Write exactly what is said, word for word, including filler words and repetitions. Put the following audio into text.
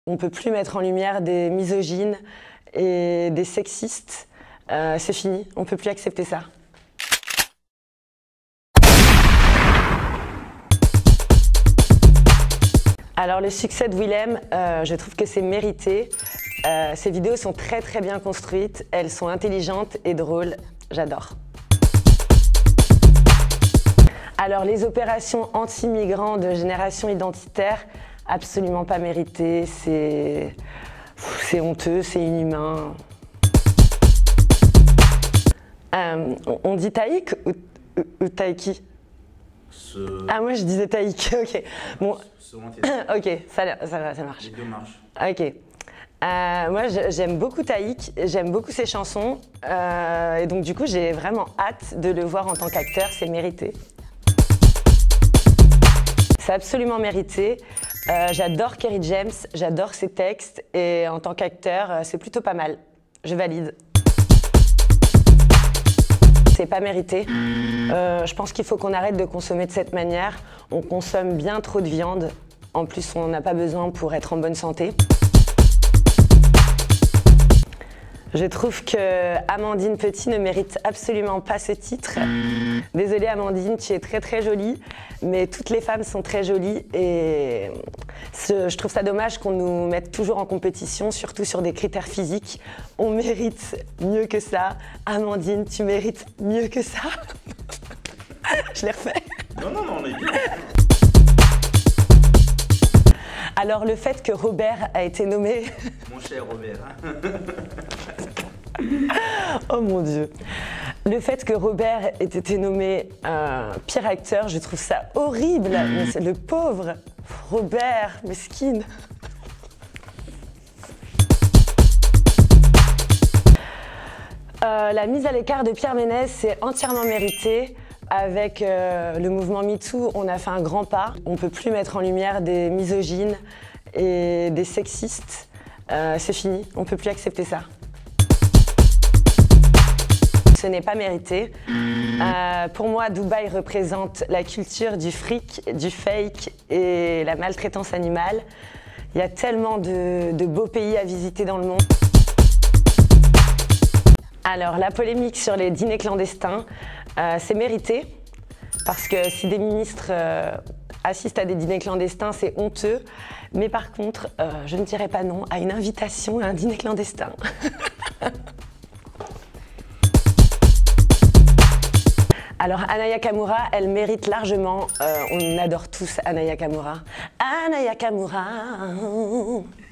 On ne peut plus mettre en lumière des misogynes et des sexistes. Euh, c'est fini, on ne peut plus accepter ça. Alors le succès de Willem, euh, je trouve que c'est mérité. Euh, ces vidéos sont très très bien construites, elles sont intelligentes et drôles, j'adore. Alors les opérations anti-migrants de génération identitaire, absolument pas méritées, c'est c'est honteux, c'est inhumain. Euh, on dit Taïk ou, ou, ou Taïki? Ce... Ah moi je disais Taïk, ok. Bon. Ok, ça, ça, ça marche. Les deux marchent. Ok. Euh, moi j'aime beaucoup Taïk, j'aime beaucoup ses chansons, euh, et donc du coup j'ai vraiment hâte de le voir en tant qu'acteur, c'est mérité. C'est absolument mérité. Euh, j'adore Kerry James, j'adore ses textes, et en tant qu'acteur, c'est plutôt pas mal. Je valide. C'est pas mérité. Euh, je pense qu'il faut qu'on arrête de consommer de cette manière. On consomme bien trop de viande. En plus, on n'a pas besoin pour être en bonne santé. Je trouve que Amandine Petit ne mérite absolument pas ce titre. Désolée Amandine, tu es très très jolie, mais toutes les femmes sont très jolies et je trouve ça dommage qu'on nous mette toujours en compétition, surtout sur des critères physiques. On mérite mieux que ça. Amandine, tu mérites mieux que ça. Je l'ai refait. Non, non, non, on est bien. Alors le fait que Robert a été nommé... Mon cher Robert. Oh mon Dieu. Le fait que Robert ait été nommé euh, pire acteur, je trouve ça horrible. Mais c'est le pauvre Robert, mesquine. Euh, la mise à l'écart de Pierre Ménès, c'est entièrement mérité. Avec euh, le mouvement MeToo, on a fait un grand pas. On ne peut plus mettre en lumière des misogynes et des sexistes. Euh, c'est fini, on ne peut plus accepter ça. Ce n'est pas mérité. Euh, pour moi, Dubaï représente la culture du fric, du fake et la maltraitance animale. Il y a tellement de, de beaux pays à visiter dans le monde. Alors, la polémique sur les dîners clandestins, euh, c'est mérité. Parce que si des ministres euh, assistent à des dîners clandestins, c'est honteux. Mais par contre, euh, je ne dirais pas non à une invitation à un dîner clandestin. Alors Anaïa Kamura, elle mérite largement, euh, on adore tous Anaïa Kamura. Anaïa Kamura.